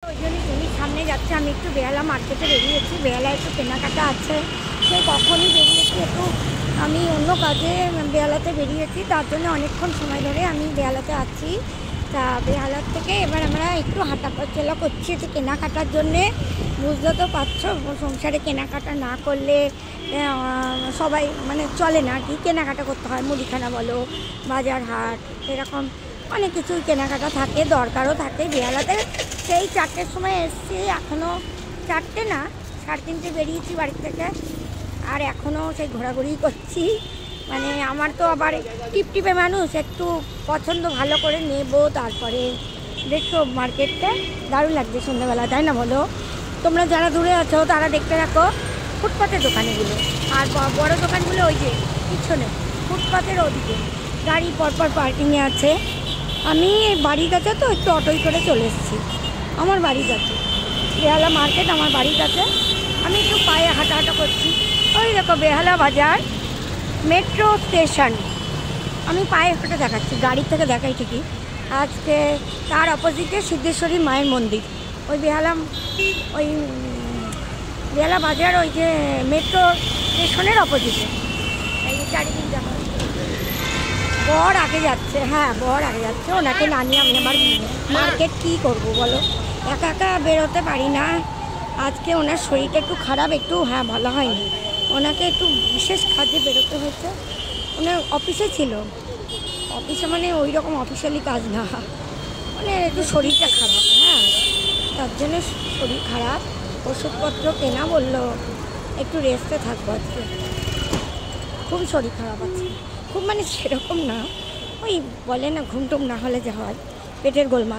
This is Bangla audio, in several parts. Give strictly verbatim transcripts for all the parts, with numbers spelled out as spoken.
ওই জন্যই তুমি সামনে যাচ্ছে, আমি একটু বেহালা মার্কেটে বেরিয়েছি, বেহালায় একটু কেনাকাটা আছে, সে কখনই বেরিয়েছি একটু, আমি অন্য কাজে বেহালাতে বেরিয়েছি, তার জন্য অনেকক্ষণ সময় ধরে আমি বেহালাতে আছি। তা বেহালার থেকে এবার আমরা একটু হাঁটা চলা করছি একটু কেনাকাটার জন্যে। বুঝতে তো পারছো, সংসারে কেনাকাটা না করলে সবাই মানে চলে না, কি কেনাকাটা করতে হয়, মুদিখানা বলো, বাজার হাট, এরকম অনেক কিছুই কেনাকাটা থাকে, দরকারও থাকে। বেহালাতে সেই চারটের সময় এসেছি, এখনও চারটে না সাড়ে তিনটে বেরিয়েছি বাড়ি থেকে, আর এখনও সেই ঘোরাঘুরি করছি। মানে আমার তো আবার টিপটিপে মানুষ, একটু পছন্দ ভালো করে নেব, তারপরে দেখো মার্কেটটা দারুণ লাগছে সন্ধ্যাবেলা, তাই না বলো? তোমরা যারা দূরে আছো তারা দেখতে রাখো ফুটপাতের দোকানগুলো, আর বড় দোকানগুলো ওই যে পিছনে ফুটপাতের ওদিকে গাড়ি পরপর পার্কিংয়ে আছে। আমি বাড়ির কাছে তো একটু অটোই করে চলে এসেছি, আমার বাড়ির কাছে বেহালা মার্কেট, আমার বাড়ির কাছে। আমি একটু পায়ে হাঁটা হাঁটা করছি, ওই দেখো বেহালা বাজার, মেট্রো স্টেশন, আমি পায়ে হাঁটা দেখাচ্ছি, গাড়ির থেকে দেখাই ঠিকই। আজকে তার অপোজিটে সিদ্ধেশ্বরী মায়ের মন্দির, ওই বেহালা ওই বেহালা বাজার, ওই যে মেট্রো স্টেশনের অপোজিটে, এই যে চারিদিক দেখা। বর আগে যাচ্ছে, হ্যাঁ বর আগে যাচ্ছে, ওনাকে না নিয়ে আমি আমার মার্কেট কী করবো বলো, একা একা বেরোতে পারি না। আজকে ওনার শরীরটা একটু খারাপ, একটু হ্যাঁ ভালো হয়নি, ওনাকে একটু বিশেষ কাজে বেরোতে হয়েছে, ওনার অফিসে ছিল, অফিসে মানে ওই রকম অফিসিয়ালি কাজ না, মানে একটু শরীরটা খারাপ, হ্যাঁ তার জন্য শরীর খারাপ, ওষুধপত্র কেনা, বললো একটু রেস্টে থাকবো আজকে, খুব শরীর খারাপ আছে, খুব মানে সেরকম না, ওই বলে না ঘুমটুম না হলে যা হয়, পেটের গোলমাল,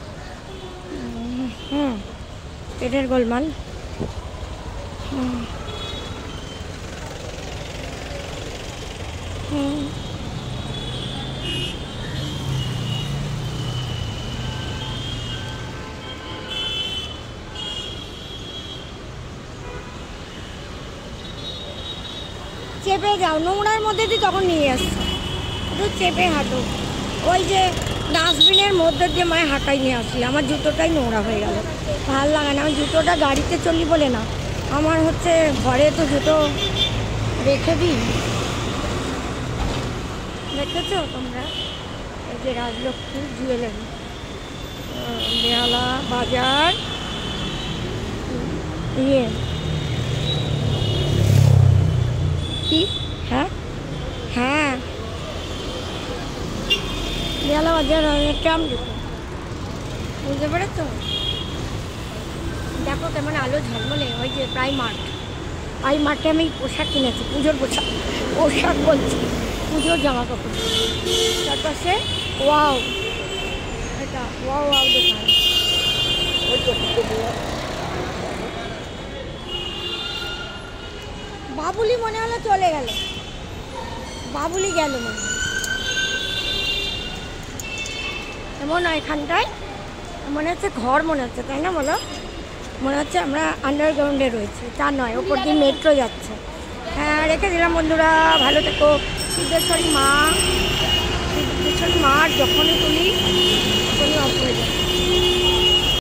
হুম পেটের গোলমাল, হুম হুম চেপে যাও, নোংরার মধ্যে দিয়ে তখন নিয়ে আসছো, একটু চেপে হাঁটো, ওই যে ডাস্টবিনের মধ্যে দিয়ে মায়ের হাঁটাই নিয়ে আসি, আমার জুতোটাই নোংরা হয়ে গেল, ভালো লাগে না, আমি জুতোটা গাড়িতে চলি বলে না, আমার হচ্ছে ঘরে তো জুতো রেখে দিই, দেখেছো তোমরা, এই যে রাজলক্ষ্মী জুয়েলারি, বেহালা বাজার, ইয়ে কি, হ্যাঁ হ্যাঁ বেহালা বাজার ট্রাম জুতো, বুঝতে পেরেছো? দেখো কেমন আলো ঝলমলে, ওই যে প্রায় মাঠ, এই মাঠে আমি পোশাক কিনেছি, পুজোর পোশাক, পোশাক বলছি পুজোর জামা কাপড়, তার পাশে ওয়াও, এটা ওয়াও ওয়াও দোকান, বাবুলি মনে হলো চলে গেল, বাবুলি গেল মনে এমন, এখানটায় মনে হচ্ছে ঘর মনে হচ্ছে, তাই না বলো? মনে হচ্ছে আমরা আন্ডারগ্রাউন্ডে রয়েছি, তা নয়, ওপর দিয়ে মেট্রো যাচ্ছে। হ্যাঁ রেখে দিলাম বন্ধুরা, ভালো থেকো। সিদ্ধেশ্বরী মা, সিদ্ধেশ্বরী মার যখনই তুলি তখনই অফ হয়ে যায়।